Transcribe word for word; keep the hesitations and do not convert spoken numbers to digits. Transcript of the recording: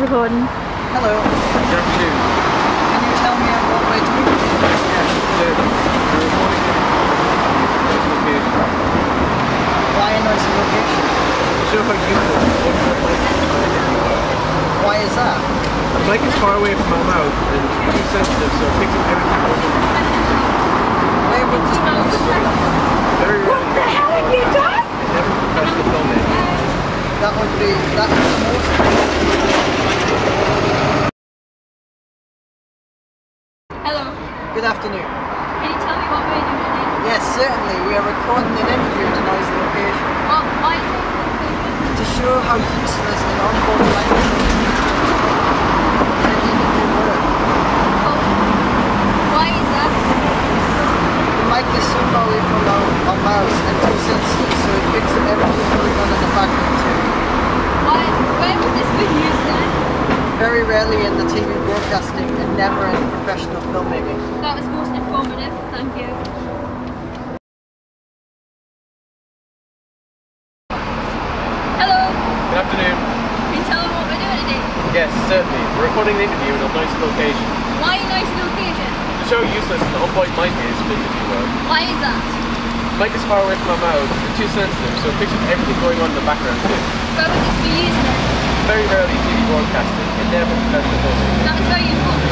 Recording. Hello. Good afternoon. Can you tell me what we're doing? Yes, so we're recording a location. Why a nice location? To show how useful the ultimate mic is. Why is that? The mic is far away from my mouth and it's too sensitive, so it picks up everything over. Where would this be? Very rarely. What the hell have you done? Never professional filmmaking. That would be, that would be awesome. Hello. Good afternoon. Can you tell me what we're doing today? Yes, certainly. We are recording an interview at a nice location What? Why is it? to show how useless an onboard microphone is. Can even do work. Oh. Why is that? The mic is so far away from our, our mouths and too sensitive, so it picks up everything going on in the background too. Why? Where would this be used then? Very rarely in the T V broadcasting and never in professional filmmaking. That was most informative. Thank you. Hello. Good afternoon. Can you tell me what we're doing today? Yes, certainly. We're recording an interview in a nice location. Why a nice location? To show how useless the unbind mic is for interview work. Why is that? The mic is far away from my mouth and too sensitive, so it picks up everything going on in the background too. Where would this be used then? Very rarely T V broadcasting and never professional filmmaking. That was very informative.